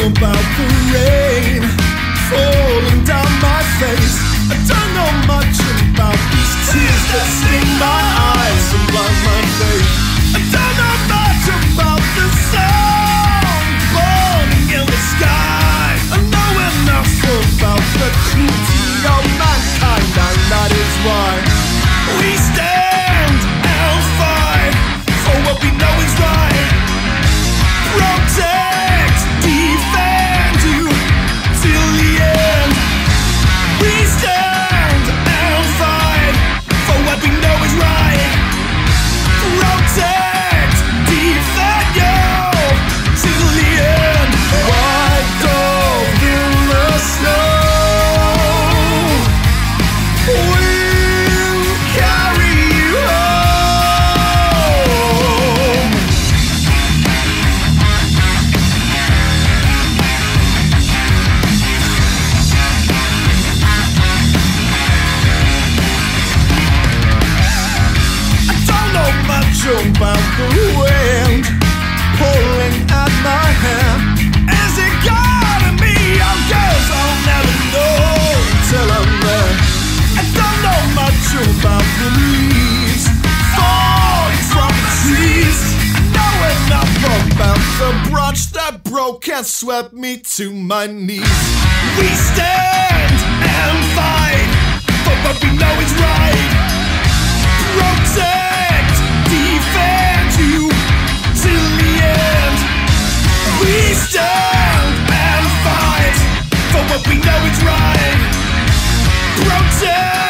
about the rain falling down my face. I don't know much about these tears that sting my eyes and blind my faith. I don't know much about the sun burning in the sky. I know enough about the cruelty of mankind, and that is why we stand and fight for what we know is right. Protect, defend you till the end. We stand and fight for what we know is right. Protect, defend you till the end. White dove in the snow, we'll carry you home. I don't know much about the wind pulling at my hand. Is it guiding me? Oh, girls, I'll never know till I'm there. I don't know much about the leaves falling from the trees. I know enough about the branch that broke and swept me to my knees. We stand and fight for what we know is right. Protect, defend you till the end. We stand and fight for what we know is right. Protect.